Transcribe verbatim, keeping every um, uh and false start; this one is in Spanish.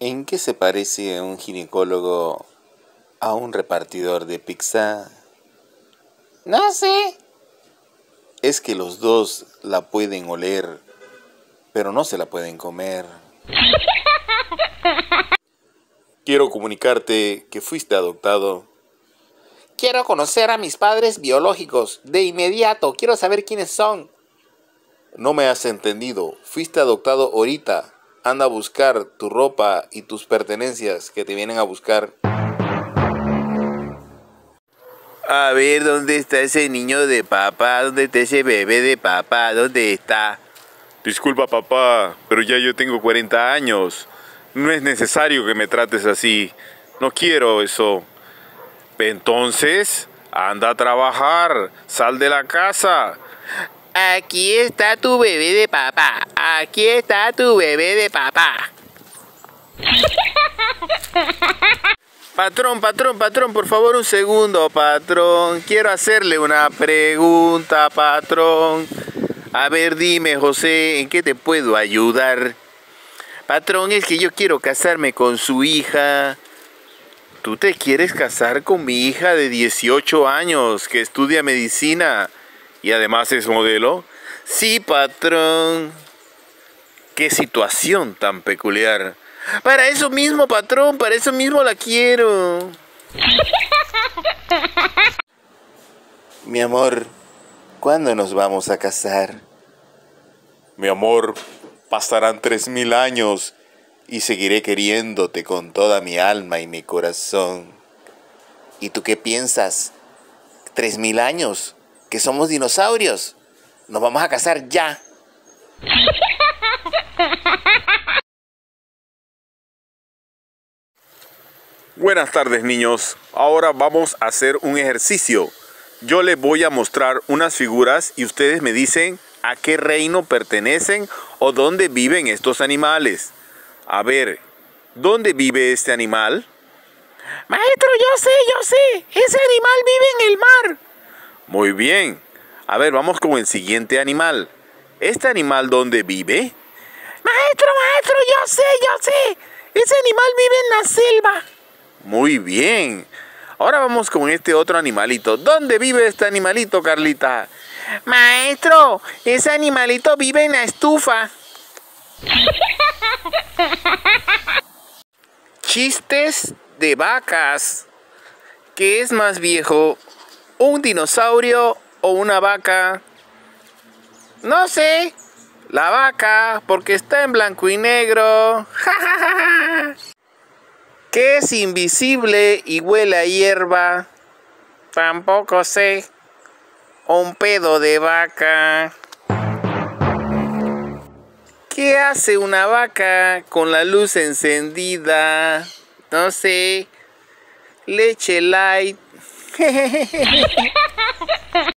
¿En qué se parece un ginecólogo a un repartidor de pizza? No sé. Es que los dos la pueden oler, pero no se la pueden comer. Quiero comunicarte que fuiste adoptado. Quiero conocer a mis padres biológicos. De inmediato. Quiero saber quiénes son. No me has entendido. Fuiste adoptado ahorita. Anda a buscar tu ropa y tus pertenencias que te vienen a buscar. A ver, ¿dónde está ese niño de papá? ¿Dónde está ese bebé de papá? ¿Dónde está? Disculpa, papá, pero ya yo tengo cuarenta años. No es necesario que me trates así. No quiero eso. Entonces, anda a trabajar. Sal de la casa. Aquí está tu bebé de papá. Aquí está tu bebé de papá. Patrón, patrón, patrón, por favor, un segundo, patrón. Quiero hacerle una pregunta, patrón. A ver, dime, José, ¿en qué te puedo ayudar? Patrón, es que yo quiero casarme con su hija. ¿Tú te quieres casar con mi hija de dieciocho años que estudia medicina y además es modelo? Sí, patrón. Qué situación tan peculiar. Para eso mismo, patrón, para eso mismo la quiero. Mi amor, ¿cuándo nos vamos a casar? Mi amor, pasarán tres mil años y seguiré queriéndote con toda mi alma y mi corazón. ¿Y tú qué piensas? ¿Tres mil años? ¿Que somos dinosaurios? Nos vamos a casar ya. Buenas tardes, niños. Ahora vamos a hacer un ejercicio. Yo les voy a mostrar unas figuras y ustedes me dicen a qué reino pertenecen o dónde viven estos animales. A ver, ¿dónde vive este animal? Maestro, yo sé, yo sé. Ese animal vive en el mar. Muy bien. A ver, vamos con el siguiente animal. ¿Este animal dónde vive? Maestro, maestro, yo sé, yo sé. Ese animal vive en la selva. Muy bien. Ahora vamos con este otro animalito. ¿Dónde vive este animalito, Carlita? Maestro, ese animalito vive en la estufa. Chistes de vacas. ¿Qué es más viejo? ¿Un dinosaurio o una vaca? No sé. La vaca, porque está en blanco y negro. ¿Qué es invisible y huele a hierba? Tampoco sé. Un pedo de vaca. ¿Qué hace una vaca con la luz encendida? No sé. Leche light.